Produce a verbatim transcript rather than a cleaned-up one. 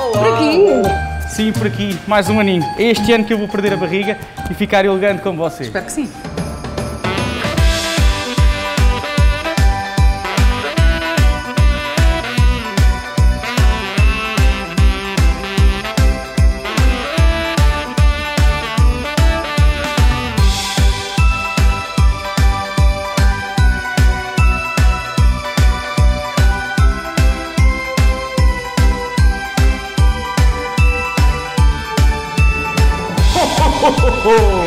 Por aqui? Sim, por aqui, mais um aninho. É este ano que eu vou perder a barriga e ficar elegante como você. Espero que sim. Oh, oh, oh.